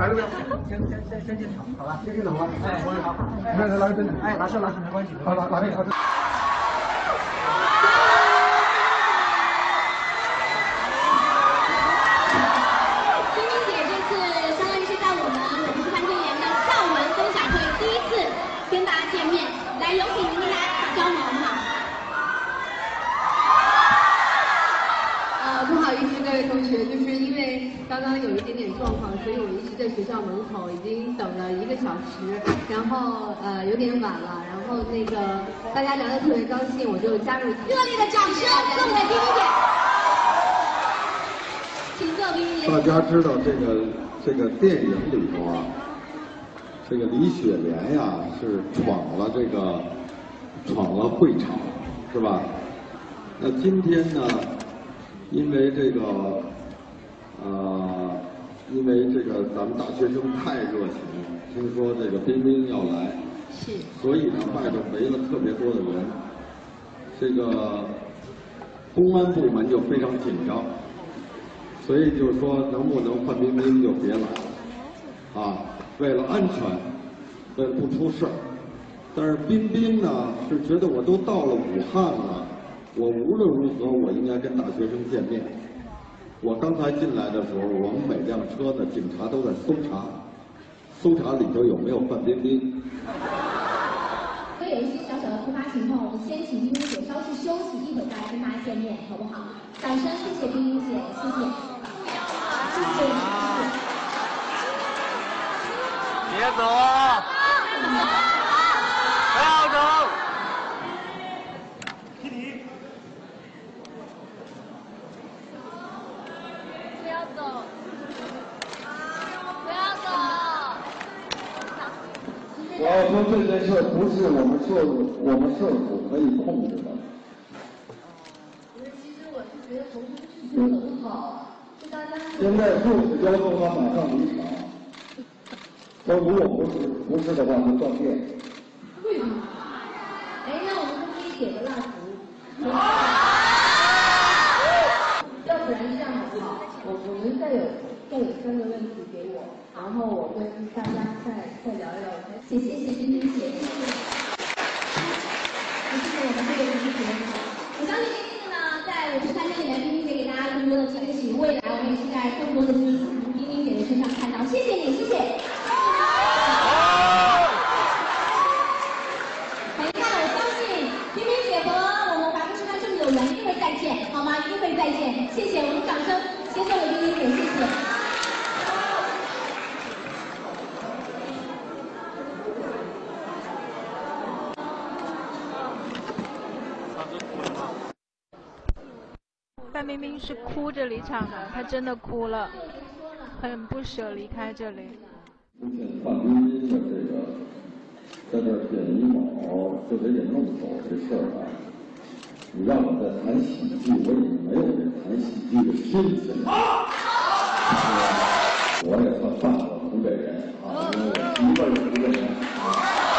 来了没有？ 先进场，好吧？ 先进场吧。 哎，好。 来，真的。 哎，拿去，没关系。 好，拿这个。 冰冰姐这次相当于是在我们不是潘金莲的校文分享会第一次跟大家见面，来有请您跟大家交流哈。 不好意思，各位同学，就是因为刚刚有一点点状况，所以我一直在学校门口已经等了1个小时，然后有点晚了，然后那个大家聊得特别高兴，我就加入。 热烈的掌声送给冰冰姐，请坐，冰冰姐。 大家知道这个电影里头啊，这个李雪莲呀是闯了会场，是吧？那今天呢？因为咱们大学生太热情，听说这个冰冰要来， 是， 所以呢外头围了特别多的人，这个公安部门就非常紧张，所以就是说能不能范冰冰就别来了，啊，为了安全，为了不出事儿。但是冰冰呢是觉得我都到了武汉了。我无论如何，我应该跟大学生见面。我刚才进来的时候，我们每辆车的警察都在搜查里头有没有范冰冰。 有一些小小的突发情况，我们先请冰冰姐稍事休息，一会儿再来跟大家见面，好不好？掌声，谢谢冰冰姐，谢谢，谢谢。 别走啊！不要走！ 我要说这件事不是我们政府可以控制的。 其实我是觉得同事事情很好，就大家。 现在就是要求他马上离场，说如果不是的话就断电。 为什么？哎，那我们可不可以点个蜡烛？要不然这样好不好？我们再有3个问题给我，然后我跟大家再聊一聊。 谢谢冰冰姐，谢谢我们这个主持人。我相信这次呢，在50参加里面，冰冰姐给大家更多的惊喜，未来我们也期待更多的惊喜从冰冰姐的身上看到。谢谢你，谢谢。等一下，我相信冰冰姐和我们华夫师范这么有缘，一定会再见，好吗？一定会再见。谢谢，我们掌声先送给冰冰姐，谢谢。 范冰冰是哭着离场的，她真的哭了，很不舍离开这里。 出现范冰冰的在这儿点一卯就得弄走这事儿啊！你让我再谈喜剧，我已经没有这谈喜剧的心情了。我也算半个湖北人啊，因为我媳妇儿是湖北人啊。